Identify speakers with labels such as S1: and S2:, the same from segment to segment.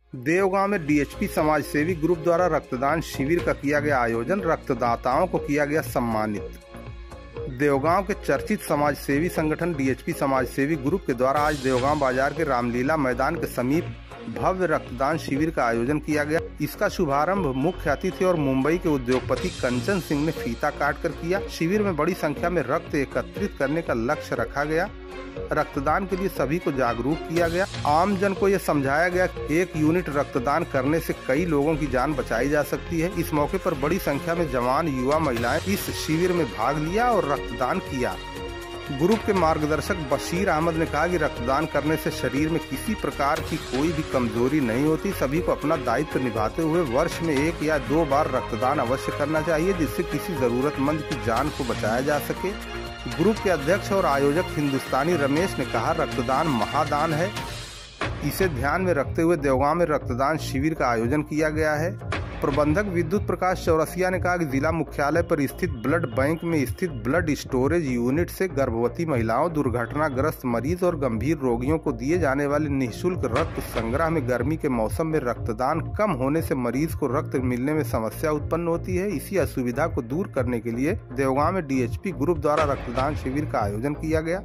S1: देवगांव में डीएचपी समाज सेवी ग्रुप द्वारा रक्तदान शिविर का किया गया आयोजन, रक्तदाताओं को किया गया सम्मानित। देवगांव के चर्चित समाज सेवी संगठन डीएचपी समाज सेवी ग्रुप के द्वारा आज देवगांव बाजार के रामलीला मैदान के समीप भव्य रक्तदान शिविर का आयोजन किया गया। इसका शुभारंभ मुख्य अतिथि और मुंबई के उद्योगपति कंचन सिंह ने फीता काटकर किया। शिविर में बड़ी संख्या में रक्त एकत्रित करने का लक्ष्य रखा गया। रक्तदान के लिए सभी को जागरूक किया गया। आम जन को यह समझाया गया कि 1 यूनिट रक्तदान करने से कई लोगों की जान बचाई जा सकती है। इस मौके पर बड़ी संख्या में जवान, युवा, महिलाएं इस शिविर में भाग लिया और रक्तदान किया। ग्रुप के मार्गदर्शक बशीर अहमद ने कहा कि रक्तदान करने से शरीर में किसी प्रकार की कोई भी कमजोरी नहीं होती। सभी को अपना दायित्व निभाते हुए वर्ष में 1 या 2 बार रक्तदान अवश्य करना चाहिए, जिससे किसी जरूरतमंद की जान को बचाया जा सके। ग्रुप के अध्यक्ष और आयोजक हिंदुस्तानी रमेश ने कहा, रक्तदान महादान है। इसे ध्यान में रखते हुए देवगांव में रक्तदान शिविर का आयोजन किया गया है। प्रबंधक विद्युत प्रकाश चौरसिया ने कहा कि जिला मुख्यालय पर स्थित ब्लड बैंक में स्थित ब्लड स्टोरेज यूनिट से गर्भवती महिलाओं, दुर्घटनाग्रस्त मरीज और गंभीर रोगियों को दिए जाने वाले निःशुल्क रक्त संग्रह में गर्मी के मौसम में रक्तदान कम होने से मरीज को रक्त मिलने में समस्या उत्पन्न होती है। इसी असुविधा को दूर करने के लिए देवगांव में डीएचपी ग्रुप द्वारा रक्तदान शिविर का आयोजन किया गया।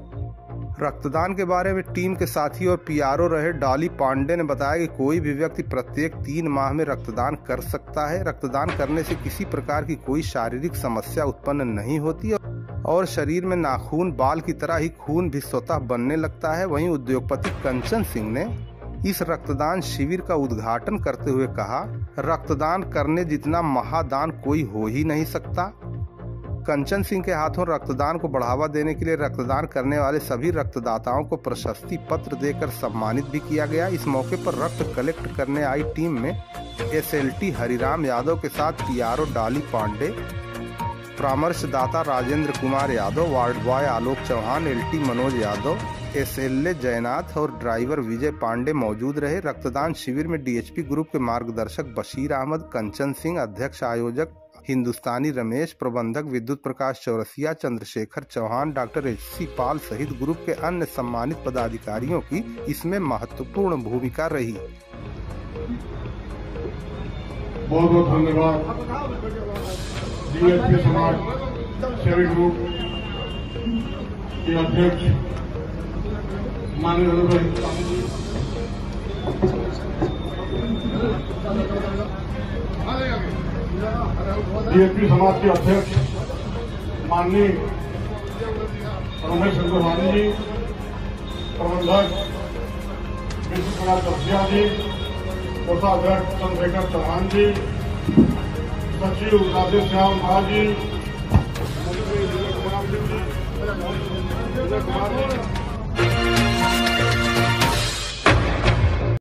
S1: रक्तदान के बारे में टीम के साथी और पीआरओ रहे डॉली पांडे ने बताया कि कोई भी व्यक्ति प्रत्येक 3 माह में रक्तदान कर सकता है। रक्तदान करने से किसी प्रकार की कोई शारीरिक समस्या उत्पन्न नहीं होती और शरीर में नाखून, बाल की तरह ही खून भी स्वतः बनने लगता है। वहीं उद्योगपति कंचन सिंह ने इस रक्तदान शिविर का उद्घाटन करते हुए कहा, रक्तदान करने जितना महादान कोई हो ही नहीं सकता। कंचन सिंह के हाथों रक्तदान को बढ़ावा देने के लिए रक्तदान करने वाले सभी रक्तदाताओं को प्रशस्ति पत्र देकर सम्मानित भी किया गया। इस मौके पर रक्त कलेक्ट करने आई टीम में एसएलटी हरिराम यादव के साथ पीआरओ डॉली पांडे, परामर्शदाता Rajendra Kumar Yadav, ward boy Alok Chauhan, LT Manoj Yadav, SLA Jainath और ड्राइवर विजय पांडे मौजूद रहे। रक्तदान शिविर में डीएचपी ग्रुप के मार्गदर्शक बशीर अहमद, कंचन सिंह, अध्यक्ष आयोजक हिंदुस्तानी रमेश, प्रबंधक विद्युत प्रकाश चौरसिया, चंद्रशेखर चौहान, डॉक्टर एचसी पाल सहित ग्रुप के अन्य सम्मानित पदाधिकारियों की इसमें महत्वपूर्ण भूमिका रही।
S2: बहुत बहुत धन्यवाद डीएचपी समाज सेवी ग्रुप के अध्यक्ष माननीय डीएचपी समाज के अध्यक्ष माननीय रमेश चंद्रवानी जी, प्रबंधक विद्युत प्रकाश चौरसिया जी, कोषाध्यक्ष चंद्रशेखर चौहान जी, सचिव राजेश श्याम महाजी, विजय कुमार जी,